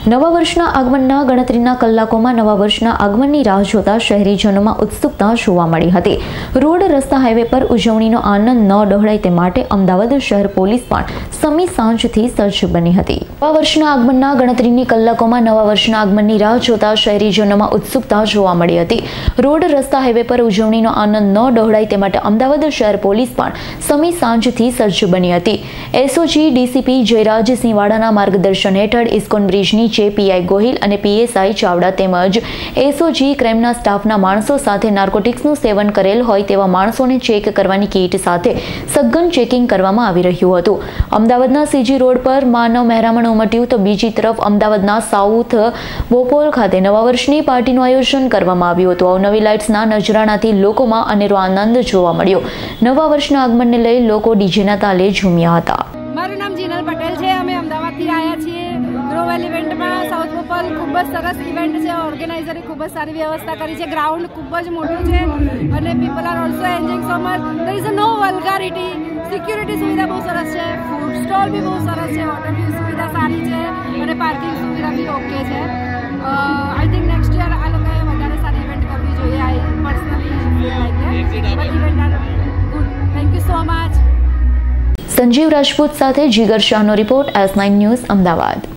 નવા વર્ષના આગમનના ગણતરીના કલાકોમાં નવા વર્ષના આગમનની રાહ જોતા શહેરીજનોમાં ઉત્સુકતા જોવા મળી હતી. રોડ રસ્તા હાઈવે પર ઉજવણીનો આનંદ ન ડહોળાય તે માટે અમદાવાદ શહેર પોલીસ પણ સમી સાંજથી સજ્જ બની હતી. નવા વર્ષના આગમનના ગણતરીની કલાકોમાં નવા વર્ષના આગમનની રાહ જોતા શહેરીજનોમાં ઉત્સુકતા જોવા મળી હતી. રોડ રસ્તા હાઈવે પર ઉજવણીનો આનંદ ન ડહોળાય તે માટે અમદાવાદ શહેર પોલીસ પણ સમી સાંજથી સજ્જ બની હતી. એસઓજી ડીસીપી જયરાજસિંહ વાડાના માર્ગદર્શન હેઠળ ઇસ્કોન બ્રિજ નીચે પીઆઈ ગોહિલ અને પીએસઆઈ ચાવડા તેમજ એસઓજી ક્રાઇમના સ્ટાફના માણસો સાથે નાર્કોટિક્સનું સેવન કરેલ હોય તેવા માણસોને ચેક કરવાની કીટ સાથે સઘન ચેકિંગ કરવામાં આવી રહ્યું હતું. અમદાવાદના સીજી રોડ પર માનવ મહેરામણ ઉમટ્યું તો બીજી તરફ અમદાવાદના સાઉથ બોપોલ ખાતે નવા વર્ષની પાર્ટીનું આયોજન કરવામાં આવ્યું હતું. અવનવી લાઇટ્સના નજરાણાથી લોકોમાં અનેરો આનંદ જોવા મળ્યો. નવા વર્ષના આગમનને લઈ લોકો ડીજેના તાલે ઝૂમ્યા હતા. મારું નામ જીનલ પટેલ છે. અમે અમદાવાદથી આવ્યા છીએ. ગ્લોબલ ઇવેન્ટમાં સાઉથ બોપલ ખૂબ જ સરસ ઇવેન્ટ છે. ઓર્ગેનાઇઝરે ખૂબ જ સારી વ્યવસ્થા કરી છે. ગ્રાઉન્ડ ખૂબ જ મોટું છે અને people are also enjoying so much. There is no vulgarity. Security સુવિધા બહુ સરસ છે. ફૂડ સ્ટોલ બી બહુ સરસ છે. વોટરની સુવિધા સારી છે અને પાર્કિંગ સુવિધા બી ઓકે છે. આઈ થિંક નેક્સ્ટ યર આ લોકોએ વધારે સારી ઇવેન્ટ કરવી જોઈએ. I personally event are good. Thank you so much. Sanjeev Rajput સાથે જીગર શાહનો રિપોર્ટ S9 ન્યૂઝ અમદાવાદ.